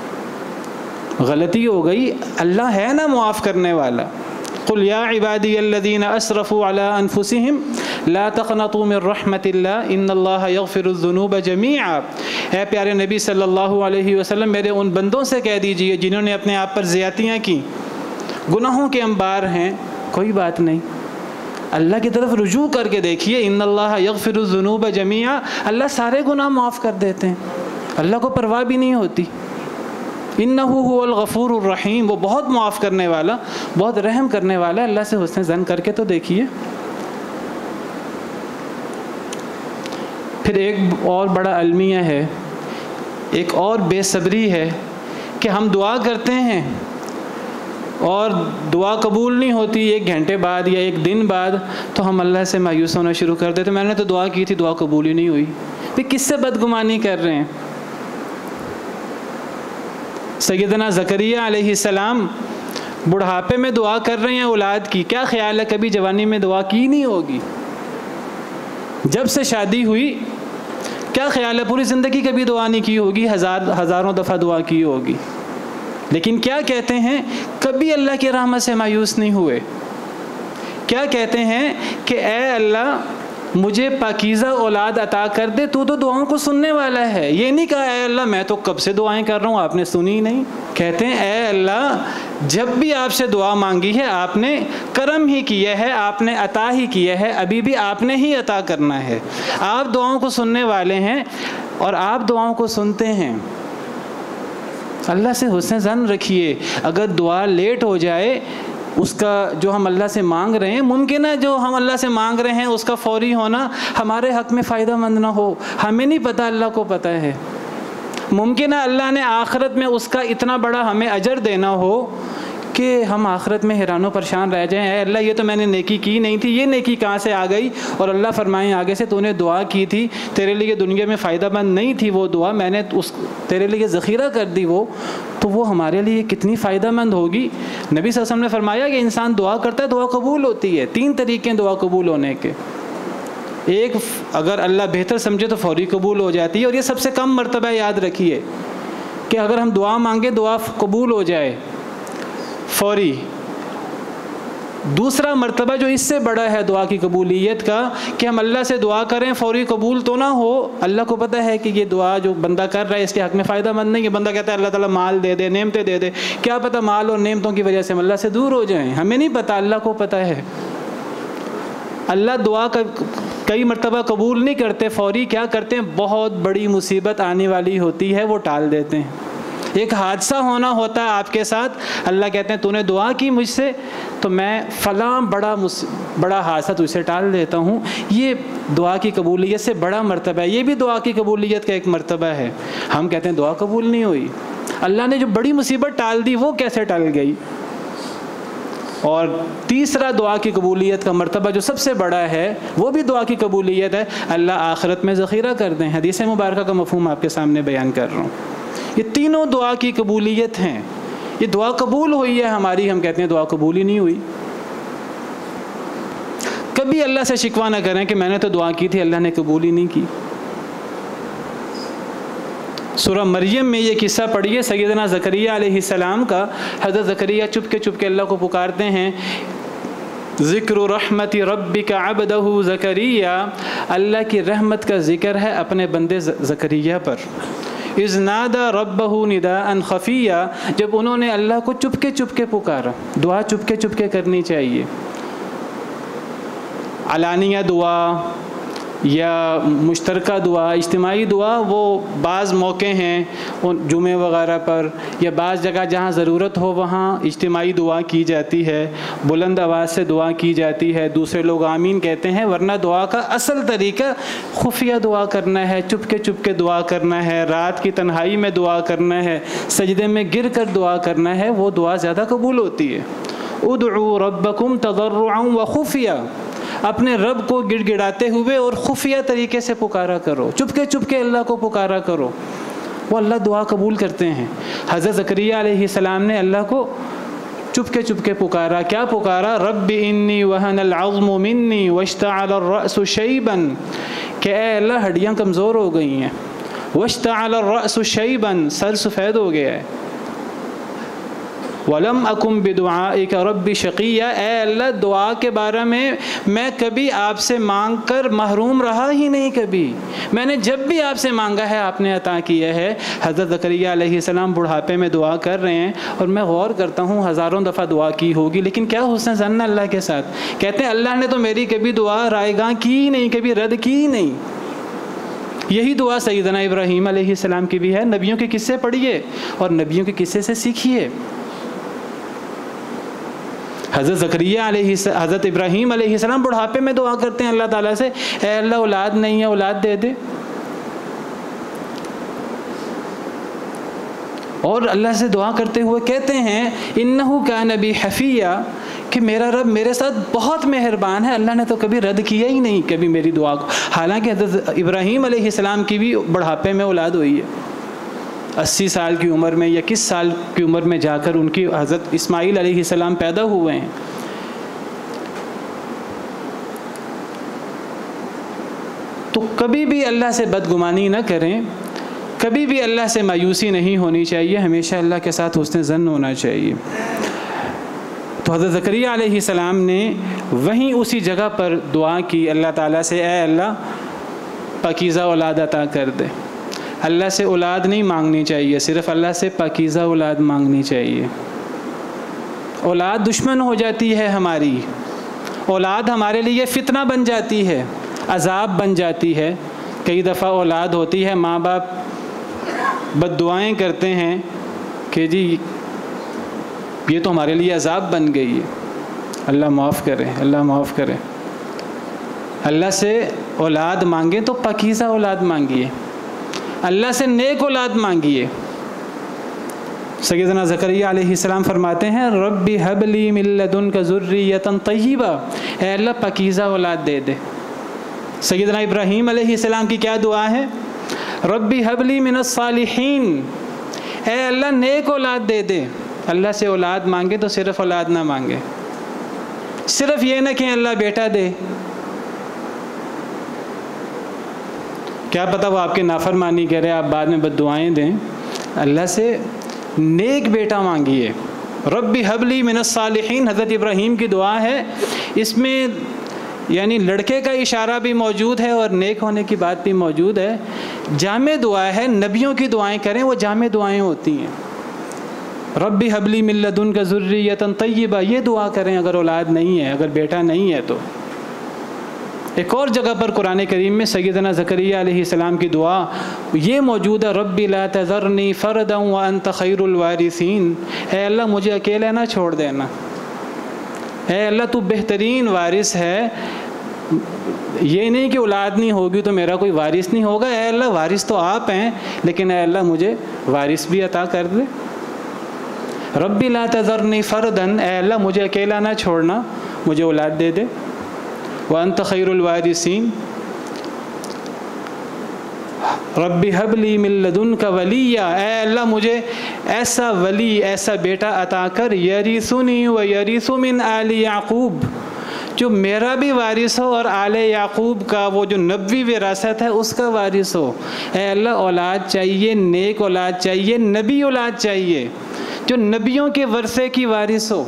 غلطی ہو گئی، اللہ ہے نا معاف کرنے والا۔ قل یا عبادی الذین اسرفوا علی انفسہم لا تقنطوا من رحمت اللہ ان اللہ یغفر الذنوب جمیعا۔ اے پیارے نبی صلی اللہ علیہ وسلم، میرے ان بندوں سے کہہ دیجئے جنہوں نے اپنے آپ پر زیادتیاں کی، گناہوں کے انبار ہیں، کوئی بات نہیں، اللہ کی طرف رجوع کر کے دیکھیے۔ ان اللہ یغفر الذنوب جمیعا، اللہ سارے گناہ معاف کر دیتے ہیں، اللہ کو پرواہ بھی نہیں ہوتی۔ انہ هو الغفور الرحیم، وہ بہت معاف کرنے والا، بہت رحم کرنے والا۔ اللہ سے حسن ظن کر کے تو دیکھیے۔ پھر ایک اور بڑا المیہ ہے، ایک اور بے صبری ہے کہ ہم دعا کرتے ہیں اور دعا قبول نہیں ہوتی، 1 گھنٹے بعد یا 1 دن بعد تو ہم اللہ سے مایوس ہونا شروع کر دیتے، میں نے تو دعا کی تھی، دعا قبول ہی نہیں ہوئی۔ پھر کس سے بدگمانی کر رہے ہیں؟ سیدنا زکریہ علیہ السلام بڑھاپے میں دعا کر رہے ہیں اولاد کی، کیا خیال ہے کبھی جوانی میں دعا کی نہیں ہوگی؟ جب سے شادی ہوئی کیا خیال ہے پوری زندگی کبھی دعا نہیں کی ہوگی، ہزاروں دفعہ دعا کی ہوگی، لیکن کیا کہتے ہیں؟ کبھی اللہ کی رحمت سے مایوس نہیں ہوئے۔ کیا کہتے ہیں کہ اے اللہ مجھے پاکیزہ اولاد عطا کر دے، تو دعاؤں کو سننے والا ہے۔ یہ نہیں کہا اے اللہ میں تو کب سے دعائیں کر رہا ہوں، آپ نے سنی نہیں۔ کہتے ہیں اے اللہ جب بھی آپ سے دعا مانگی ہے آپ نے کرم ہی کیا ہے، آپ نے عطا ہی کیا ہے، ابھی بھی آپ نے ہی عطا کرنا ہے۔ آپ دعاؤں کو سننے والے ہیں اور آپ دعاؤں کو سنتے ہیں۔ اللہ سے حسن ظن رکھیے۔ اگر دعا لیٹ ہو جائے، اس کا جو ہم اللہ سے مانگ رہے ہیں، ممکن ہے جو ہم اللہ سے مانگ رہے ہیں اس کا فوری ہونا ہمارے حق میں فائدہ مند نہ ہو، ہمیں نہیں پتہ، اللہ کو پتہ ہے۔ ممکن ہے اللہ نے آخرت میں اس کا اتنا بڑا ہمیں اجر دینا ہو کہ ہم آخرت میں حیران و پریشان رہ جائیں، اے اللہ یہ تو میں نے نیکی کی نہیں تھی، یہ نیکی کہاں سے آ گئی؟ اور اللہ فرمائیں آگے سے تو نے دعا کی تھی، تیرے لیے دنیا میں فائدہ مند نہیں تھی وہ دعا، میں نے تیرے لیے ذخیرہ کر دی وہ، تو وہ ہمارے لیے کتنی فائدہ مند ہوگی۔ نبی صلی اللہ علیہ وسلم نے فرمایا کہ انسان دعا کرتا ہے دعا قبول ہوتی ہے۔ 3 طریقے ہیں دعا قبول ہونے کے۔ ایک، اگر اللہ بہتر سمجھے تو فوری قبول ہو جاتی ہے، اور یہ سب سے کم مرتبہ یاد رکھیے کہ اگر ہم دعا مانگے دعا قبول ہو جائے فوری۔ دوسرا مرتبہ جو اس سے بڑا ہے دعا کی قبولیت کا، کہ ہم اللہ سے دعا کریں فوری قبول تو نہ ہو، اللہ کو پتہ ہے کہ یہ دعا جو بندہ کر رہا ہے اس کے حق میں فائدہ مند نہیں ہے، بندہ کہتا ہے اللہ تعالیٰ مال دے دے، نعمتیں دے دے، کیا پتہ مال اور نعمتوں کی وجہ سے ہم اللہ سے دور ہو جائیں، ہمیں نہیں پتہ، اللہ کو پتہ ہے۔ اللہ دعا کا کئی مرتبہ قبول نہیں کرتے فوری، کیا کرتے ہیں؟ بہت بڑی مصیبت آنے والی ہوتی ہے وہ ٹال دیتے ہیں۔ ایک حادثہ ہونا ہوتا ہے آپ کے ساتھ، اللہ کہتے ہیں تو نے دعا کی مجھ سے تو میں فلاں بڑا حادثہ تجھ سے ٹال دیتا ہوں۔ یہ دعا کی قبولیت سے بڑا مرتبہ ہے، یہ بھی دعا کی قبولیت کا ایک مرتبہ ہے۔ ہم کہتے ہیں دعا قبول نہیں ہوئی، اللہ نے جو بڑی مصیبت ٹال دی وہ کیسے ٹل گئی؟ اور تیسرا دعا کی قبولیت کا مرتبہ جو سب سے بڑا ہے وہ بھی دعا کی قبولیت ہے، اللہ آخرت میں ذخیرہ کر دیں۔ حدیث مبارکہ کا مفہوم آپ کے سامنے بیان کر رہا ہوں۔ یہ تینوں دعا کی قبولیت ہیں۔ یہ دعا قبول ہوئی ہے ہماری، ہم کہتے ہیں دعا قبول ہی نہیں ہوئی۔ کبھی اللہ سے شکوہ نہ کریں کہ میں نے تو دعا کی تھی اللہ نے قبول ہی نہیں کی۔ سورہ مریم میں یہ قصہ پڑھیے سیدنا زکریہ علیہ السلام کا. حضرت زکریہ چپ کے اللہ کو پکارتے ہیں. ذکر رحمت ربک عبدہ زکریہ، اللہ کی رحمت کا ذکر ہے اپنے بندے زکریہ پر. اذ نادى ربہ نداء خفیہ، جب انہوں نے اللہ کو چپ کے پکارا. دعا چپ کے کرنی چاہیے. علانیہ دعا یا مشترکہ دعا، اجتماعی دعا، وہ بعض موقع ہیں جمعے وغیرہ پر یا بعض جگہ جہاں ضرورت ہو وہاں اجتماعی دعا کی جاتی ہے، بلند آواز سے دعا کی جاتی ہے، دوسرے لوگ آمین کہتے ہیں. ورنہ دعا کا اصل طریقہ خفیہ دعا کرنا ہے، چپ کے دعا کرنا ہے، رات کی تنہائی میں دعا کرنا ہے، سجدے میں گر کر دعا کرنا ہے. وہ دعا زیادہ قبول ہوتی ہے. ادعوا ربکم تضرعا وخفیہ، اپنے رب کو گڑ گڑاتے ہوئے اور خفیہ طریقے سے پکارا کرو. چپ کے اللہ کو پکارا کرو، وہ اللہ دعا قبول کرتے ہیں. حضرت زکریہ علیہ السلام نے اللہ کو چپ کے پکارا. کیا پکارا؟ رب انی وہن العظم منی واشتعل الرأس شیبا، کہ اے اللہ ہڈیاں کمزور ہو گئی ہیں. واشتعل الرأس شیبا، سر سفید ہو گیا ہے. وَلَمْ أَكُمْ بِدُعَائِكَ رَبِّ شَقِيًّا، اے اللہ دعا کے بارے میں کبھی آپ سے مانگ کر محروم رہا ہی نہیں. کبھی میں نے جب بھی آپ سے مانگا ہے آپ نے عطا کیا ہے. حضرت زکریہ علیہ السلام بڑھاپے میں دعا کر رہے ہیں اور میں غور کرتا ہوں ہزاروں دفعہ دعا کی ہوگی، لیکن کیا حسن ظن اللہ کے ساتھ. کہتے ہیں اللہ نے تو میری کبھی دعا رائے گاں کی نہیں، کبھی رد کی نہیں. یہی دعا سیدنا ابراہیم علیہ السلام کی بھی ہے. نبیوں کے قصے پڑھیے اور نبیوں کے قصے سے سیکھیے. حضرت ابراہیم علیہ السلام بڑھاپے میں دعا کرتے ہیں اللہ تعالیٰ سے، اے اللہ اولاد نہیں ہے، اولاد دے دے. اور اللہ سے دعا کرتے ہوئے کہتے ہیں انہ کان بی حفیہ، کہ میرا رب میرے ساتھ بہت مہربان ہے. اللہ نے تو کبھی رد کیا ہی نہیں کبھی میری دعا کو. حالانکہ حضرت ابراہیم علیہ السلام کی بھی بڑھاپے میں اولاد ہوئی ہے. 80 سال کی عمر میں یا کس سال کی عمر میں جا کر ان کی حضرت اسماعیل علیہ السلام پیدا ہوئے ہیں. تو کبھی بھی اللہ سے بدگمانی نہ کریں، کبھی بھی اللہ سے مایوسی نہیں ہونی چاہیے، ہمیشہ اللہ کے ساتھ حسن ظن ہونا چاہیے. تو حضرت زکریہ علیہ السلام نے وہیں اسی جگہ پر دعا کی اللہ تعالیٰ سے، اے اللہ پاکیزہ اولاد عطا کر دے. اللہ سے اولاد نہیں مانگنی چاہیے، صرف اللہ سے پاکیزہ اولاد مانگنی چاہیے. اولاد دشمن ہو جاتی ہے ہماری، اولاد ہمارے لیے فتنہ بن جاتی ہے، عذاب بن جاتی ہے. کئی دفعہ اولاد ہوتی ہے، ماں باپ بد دعائیں کرتے ہیں کہ جی یہ تو ہمارے لیے عذاب بن گئی ہے. اللہ معاف کرے، اللہ معاف کرے. اللہ سے اولاد مانگیں تو پاکیزہ اولاد مانگیے، اللہ سے نیک اولاد مانگیے. سیدنا زکریہ علیہ السلام فرماتے ہیں رب ہب لی من لدنک ذریۃ طیبہ، اے اللہ پاکیزہ اولاد دے دے. سیدنا ابراہیم علیہ السلام کی کیا دعا ہے؟ رب ہب لی من الصالحین، اے اللہ نیک اولاد دے دے. اللہ سے اولاد مانگے تو صرف اولاد نہ مانگے، صرف یہ نہ کہ اللہ بیٹا دے. کیا پتہ وہ آپ کے نافرمانی کرے، آپ بعد میں بد دعائیں دیں. اللہ سے نیک بیٹا مانگیے. رب ہب لی من الصالحین حضرت ابراہیم کی دعا ہے. اس میں یعنی لڑکے کا اشارہ بھی موجود ہے اور نیک ہونے کی بات بھی موجود ہے. جامع دعا ہے، نبیوں کی دعائیں کریں وہ جامع دعائیں ہوتی ہیں. رب ہب لی من لدنک ذریۃ طیبہ، یہ دعا کریں اگر اولاد نہیں ہے، اگر بیٹا نہیں ہے تو. ایک اور جگہ پر قرآن کریم میں سیدنا زکریہ علیہ السلام کی دعا یہ موجود ہے رب لا تذرنی فردا وانت خیر الوارثین، اے اللہ مجھے اکیلے نہ چھوڑ دینا، اے اللہ تو بہترین وارث ہے. یہ نہیں کہ اولاد نہیں ہوگی تو میرا کوئی وارث نہیں ہوگا، اے اللہ وارث تو آپ ہیں لیکن اے اللہ مجھے وارث بھی عطا کر دے. رب لا تذرنی فردا، اے اللہ مجھے اکیلا نہ چھوڑنا، مجھے اولاد دے دے. وانت خیر الوارثین، رب حب لی من لدنک ولیا، اے اللہ مجھے ایسا ولی ایسا بیٹا عطا کر یریثنی و یریث من آل یعقوب، جو میرا بھی وارث ہو اور آل یعقوب کا وہ جو نبوی وراثت ہے اس کا وارث ہو۔ اے اللہ اولاد چاہیے، نیک اولاد چاہیے، نبی اولاد چاہیے جو نبیوں کے ورثے کی وارث ہو۔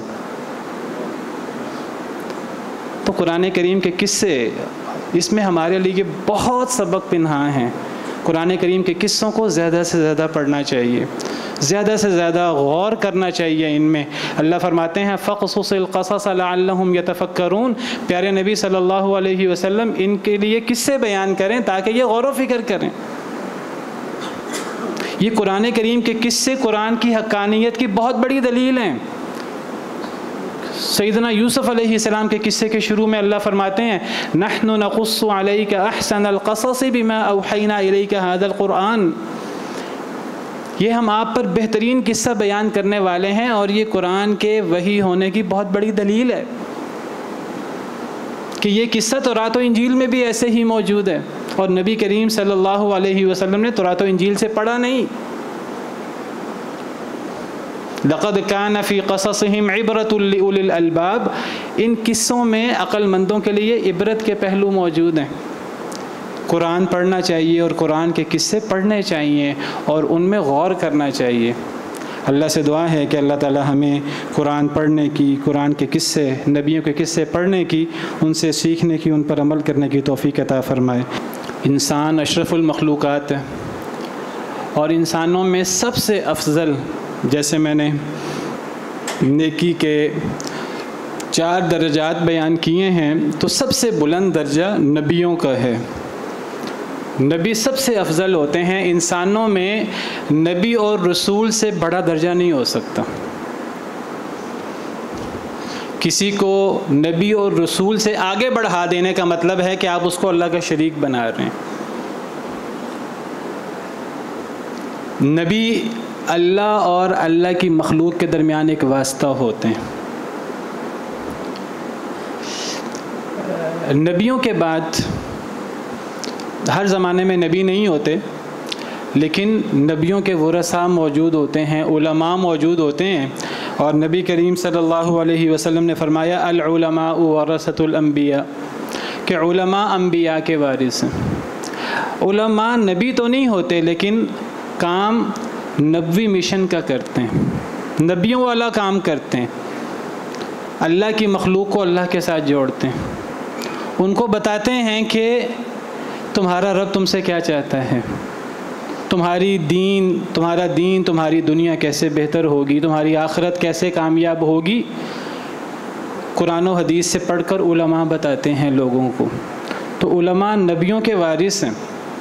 تو قرآن کریم کے قصے، اس میں ہمارے لیے بہت سبق پنہاں ہیں۔ قرآن کریم کے قصوں کو زیادہ سے زیادہ پڑھنا چاہیے، زیادہ سے زیادہ غور کرنا چاہیے ان میں۔ اللہ فرماتے ہیں فَقْصُصِ الْقَصَصَ لَعَلَّهُمْ يَتَفَكَّرُونَ، پیارے نبی صلی اللہ علیہ وسلم ان کے لیے قصے بیان کریں تاکہ یہ غور و فکر کریں۔ یہ قرآن کریم کے قصے قرآن کی حقانیت کی بہت بڑی دلیل ہیں۔ سیدنا یوسف علیہ السلام کے قصے کے شروع میں اللہ فرماتے ہیں نَحْنُ نَقُصُّ عَلَيْكَ أَحْسَنَ الْقَصَصِ بِمَا أَوْحَيْنَا إِلَيْكَ هَذَا الْقُرْآنَ، یہ ہم آپ پر بہترین قصہ بیان کرنے والے ہیں اور یہ قرآن کے وحی ہونے کی بہت بڑی دلیل ہے کہ یہ قصہ تورات و انجیل میں بھی ایسے ہی موجود ہے، اور نبی کریم صلی اللہ علیہ وسلم نے تورات و انجیل سے پڑھا نہیں۔ لَقَدْ كَانَ فِي قَصَصِهِمْ عِبْرَةٌ لِأُولِي الْأَلْبَابِ، ان قصوں میں عقل مندوں کے لیے عبرت کے پہلو موجود ہیں۔ قرآن پڑھنا چاہیے اور قرآن کے قصے پڑھنے چاہیے اور ان میں غور کرنا چاہیے۔ اللہ سے دعا ہے کہ اللہ تعالی ہمیں قرآن پڑھنے کی، قرآن کے قصے، نبیوں کے قصے پڑھنے کی، ان سے سیکھنے کی، ان پر عمل کرنے کی توفیق عطا فرمائے۔ انسان اشرف المخلوقات ہے اور انسانوں میں سب سے افضل، جیسے میں نے نیکی کے 4 درجات بیان کیے ہیں، تو سب سے بلند درجہ نبیوں کا ہے۔ نبی سب سے افضل ہوتے ہیں۔ انسانوں میں نبی اور رسول سے بڑا درجہ نہیں ہو سکتا۔ کسی کو نبی اور رسول سے آگے بڑھا دینے کا مطلب ہے کہ آپ اس کو اللہ کا شریک بنا رہے ہیں۔ نبی اللہ اور اللہ کی مخلوق کے درمیان ایک واسطہ ہوتے ہیں۔ نبیوں کے بعد ہر زمانے میں نبی نہیں ہوتے، لیکن نبیوں کے ورثاء موجود ہوتے ہیں، علماء موجود ہوتے ہیں، اور نبی کریم صلی اللہ علیہ وسلم نے فرمایا العلماء ورثۃ الانبیاء، کہ علماء انبیاء کے وارث ہیں۔ علماء نبی تو نہیں ہوتے لیکن کام نبوی مشن کا کرتے ہیں، نبیوں والا کام کرتے ہیں، اللہ کی مخلوق کو اللہ کے ساتھ جوڑتے ہیں، ان کو بتاتے ہیں کہ تمہارا رب تم سے کیا چاہتا ہے، تمہارا دین تمہاری دنیا کیسے بہتر ہوگی، تمہاری آخرت کیسے کامیاب ہوگی۔ قرآن و حدیث سے پڑھ کر علماء بتاتے ہیں لوگوں کو۔ تو علماء نبیوں کے وارث ہیں۔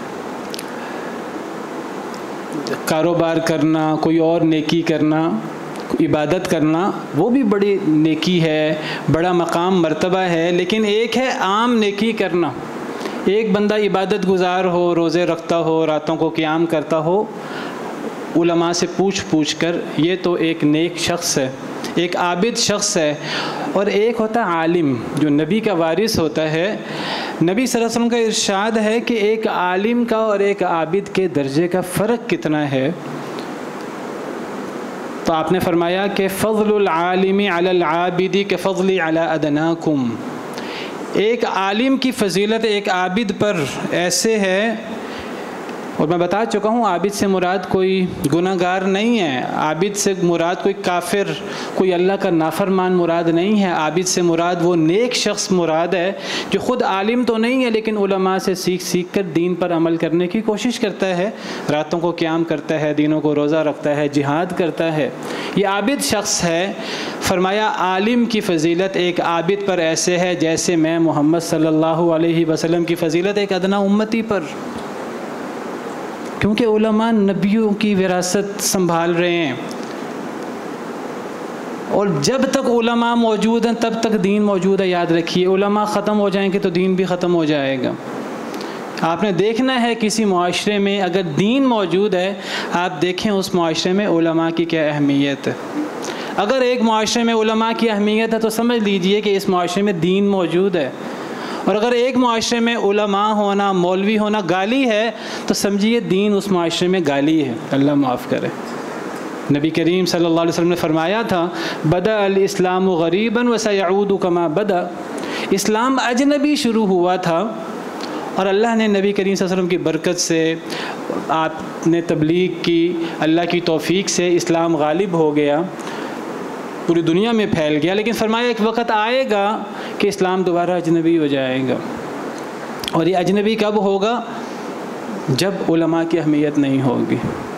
کاروبار کرنا، کوئی اور نیکی کرنا، عبادت کرنا، وہ بھی بڑی نیکی ہے، بڑا مقام مرتبہ ہے، لیکن ایک ہے عام نیکی کرنا۔ ایک بندہ عبادت گزار ہو، روزے رکھتا ہو، راتوں کو قیام کرتا ہو، علماء سے پوچھ کر، یہ تو ایک نیک شخص ہے، ایک عابد شخص ہے۔ اور ایک ہوتا عالم جو نبی کا وارث ہوتا ہے۔ نبی صلی اللہ علیہ وسلم کا ارشاد ہے کہ ایک عالم کا اور ایک عابد کے درجے کا فرق کتنا ہے، تو آپ نے فرمایا کہ فضل العالم علی العابد کفضلی علی ادناکم، ایک عالم کی فضیلت ایک عابد پر ایسے ہے، اور میں بتا چکا ہوں عابد سے مراد کوئی گناہ گار نہیں ہے، عابد سے مراد کوئی کافر، کوئی اللہ کا نافرمان مراد نہیں ہے، عابد سے مراد وہ نیک شخص مراد ہے جو خود عالم تو نہیں ہے لیکن علماء سے سیکھ کر دین پر عمل کرنے کی کوشش کرتا ہے، راتوں کو قیام کرتا ہے، دینوں کو روزہ رکھتا ہے، جہاد کرتا ہے، یہ عابد شخص ہے۔ فرمایا عالم کی فضیلت ایک عابد پر ایسے ہے جیسے میں محمد صلی اللہ علیہ وسلم کی فضیلت ایک ادنا امتی پر، کیونکہ علماء نبیوں کی وراثت سنبھال رہے ہیں، اور جب تک علماء موجود ہیں تب تک دین موجود ہے۔ یاد رکھیے، علماء ختم ہو جائیں گے تو دین بھی ختم ہو جائے گا۔ آپ نے دیکھنا ہے کسی معاشرے میں اگر دین موجود ہے، آپ دیکھیں اس معاشرے میں علماء کی کیا اہمیت ہے۔ اگر ایک معاشرے میں علماء کی اہمیت ہے تو سمجھ لیجئے کہ اس معاشرے میں دین موجود ہے، اور اگر ایک معاشرے میں علماء ہونا، مولوی ہونا گالی ہے تو سمجھیے دین اس معاشرے میں گالی ہے، اللہ معاف کرے۔ نبی کریم صلی اللہ علیہ وسلم نے فرمایا تھا بدأ الاسلام غریبا وسیعود کما بدأ، اسلام اجنبی شروع ہوا تھا اور اللہ نے نبی کریم صلی اللہ علیہ وسلم کی برکت سے، آپ نے تبلیغ کی، اللہ کی توفیق سے اسلام غالب ہو گیا، پوری دنیا میں پھیل گیا، لیکن فرمایا ایک وقت آئے گا کہ اسلام دوبارہ اجنبی ہو جائے گا۔ اور یہ اجنبی کب ہوگا؟ جب علماء کی اہمیت نہیں ہوگی۔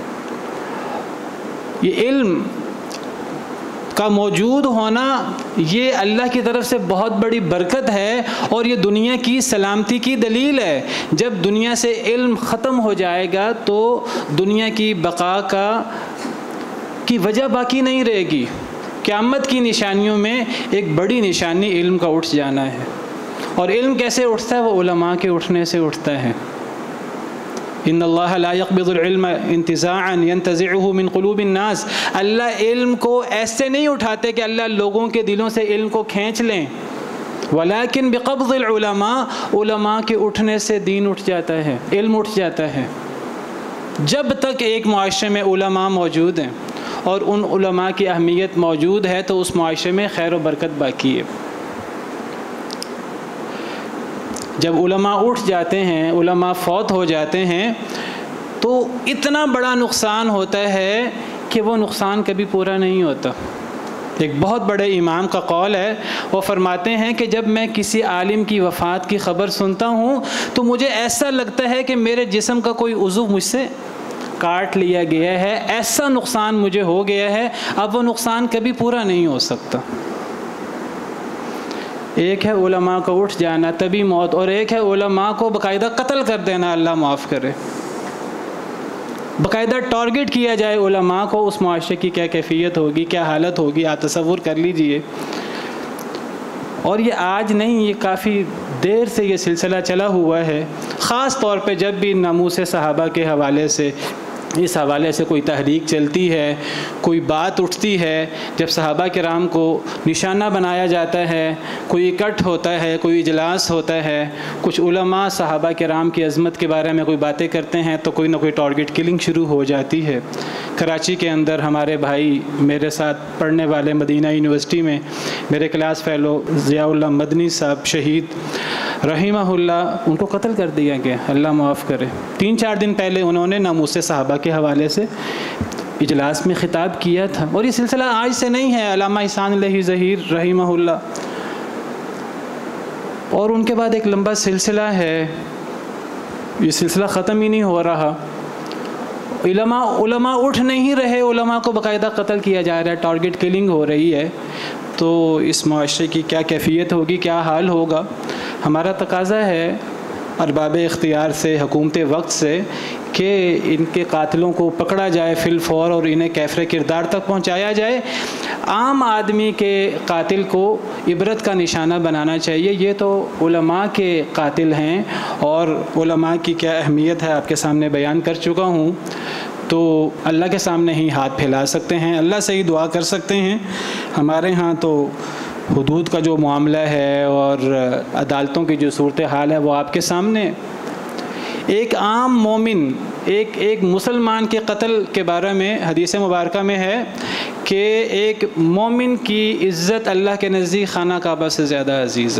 یہ علم کا موجود ہونا یہ اللہ کی طرف سے بہت بڑی برکت ہے اور یہ دنیا کی سلامتی کی دلیل ہے۔ جب دنیا سے علم ختم ہو جائے گا تو دنیا کی بقا کی وجہ باقی نہیں رہے گی۔ قیامت کی نشانیوں میں ایک بڑی نشانی علم کا اٹھ جانا ہے۔ اور علم کیسے اٹھتا ہے؟ وہ علماء کے اٹھنے سے اٹھتا ہے۔ ان اللہ لا يقبض العلم انتزاعا ينتزعه من قلوب الناس، اللہ علم کو ایسے نہیں اٹھاتے کہ اللہ لوگوں کے دلوں سے علم کو کھینچ لیں، ولیکن بقبض العلماء، علماء کے اٹھنے سے دین اٹھ جاتا ہے، علم اٹھ جاتا ہے۔ جب تک ایک معاشرے میں علماء موجود ہیں اور ان علماء کی اہمیت موجود ہے تو اس معاشرے میں خیر و برکت باقی ہے۔ جب علماء اٹھ جاتے ہیں، علماء فوت ہو جاتے ہیں تو اتنا بڑا نقصان ہوتا ہے کہ وہ نقصان کبھی پورا نہیں ہوتا۔ ایک بہت بڑے امام کا قول ہے، وہ فرماتے ہیں کہ جب میں کسی عالم کی وفات کی خبر سنتا ہوں تو مجھے ایسا لگتا ہے کہ میرے جسم کا کوئی عضو مجھ سے کاٹ لیا گیا ہے، ایسا نقصان مجھے ہو گیا ہے، اب وہ نقصان کبھی پورا نہیں ہو سکتا۔ ایک ہے علماء کو اٹھ جانا تبھی موت، اور ایک ہے علماء کو باقاعدہ قتل کر دینا، اللہ معاف کرے۔ باقاعدہ ٹارگٹ کیا جائے علماء کو، اس معاشرے کی کیا کیفیت ہوگی، کیا حالت ہوگی، آپ تصور کر لیجئے۔ اور یہ آج نہیں، یہ کافی دیر سے یہ سلسلہ چلا ہوا ہے، خاص طور پہ جب بھی ناموس صحابہ کے حوالے سے، اس حوالے سے کوئی تحریک چلتی ہے، کوئی بات اٹھتی ہے، جب صحابہ کرام کو نشانہ بنایا جاتا ہے، کوئی اکٹھ ہوتا ہے، کوئی اجلاس ہوتا ہے، کچھ علماء صحابہ کرام کی عظمت کے بارے میں کوئی باتیں کرتے ہیں تو کوئی نہ کوئی ٹارگٹ کلنگ شروع ہو جاتی ہے۔ کراچی کے اندر ہمارے بھائی میرے ساتھ پڑھنے والے مدینہ یونیورسٹی میں میرے کلاس فیلو ضیاء اللہ مدنی صاحب شہید رحمہ اللہ، ان کو قتل کر دیا گیا، اللہ معاف کرے۔ 3-4 دن پہلے انہوں نے ناموس صحابہ کے حوالے سے اجلاس میں خطاب کیا تھا، اور یہ سلسلہ آج سے نہیں ہے۔ علامہ احسان اللہ ظہیر رحمہ اللہ، اور ان کے بعد ایک لمبا سلسلہ ہے، یہ سلسلہ ختم ہی نہیں ہو رہا۔ علماء اٹھ نہیں رہے، علماء کو باقاعدہ قتل کیا جا رہا ہے، ٹارگٹ کلنگ ہو رہی ہے۔ تو اس معاشرے کی کیا کیفیت ہوگی، کیا حال ہوگا؟ ہمارا تقاضا ہے ارباب اختیار سے، حکومت وقت سے، کہ ان کے قاتلوں کو پکڑا جائے فی الفور اور انہیں کیفر کردار تک پہنچایا جائے۔ عام آدمی کے قاتل کو عبرت کا نشانہ بنانا چاہیے۔ یہ تو علماء کے قاتل ہیں، اور علماء کی کیا اہمیت ہے آپ کے سامنے بیان کر چکا ہوں۔ تو اللہ کے سامنے ہی ہاتھ پھیلا سکتے ہیں، اللہ سے ہی دعا کر سکتے ہیں۔ ہمارے ہاں تو حدود کا جو معاملہ ہے اور عدالتوں کی جو صورتحال ہے وہ آپ کے سامنے۔ ایک عام مومن، ایک مسلمان کے قتل کے بارے میں حدیث مبارکہ میں ہے کہ ایک مومن کی عزت اللہ کے نزدیک خانہ کعبہ سے زیادہ عزیز ہے۔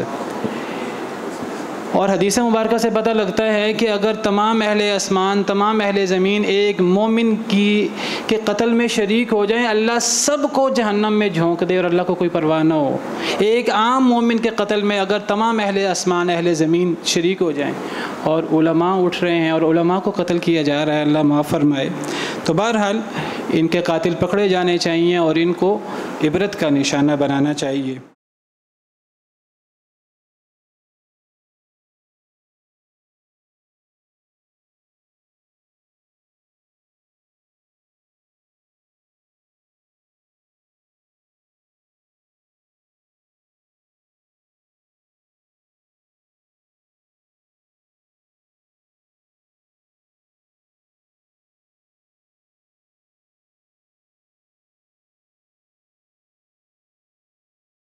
اور حدیث مبارکہ سے پتہ لگتا ہے کہ اگر تمام اہل آسمان، تمام اہل زمین ایک مومن کے قتل میں شریک ہو جائیں، اللہ سب کو جہنم میں جھونک دے اور اللہ کو کوئی پرواہ نہ ہو۔ ایک عام مومن کے قتل میں اگر تمام اہل آسمان، اہل زمین شریک ہو جائیں، اور علماء اٹھ رہے ہیں اور علماء کو قتل کیا جا رہا ہے، اللہ معاف فرمائے۔ تو بہرحال ان کے قاتل پکڑے جانے چاہیے اور ان کو عبرت کا نشانہ بنانا چاہیے۔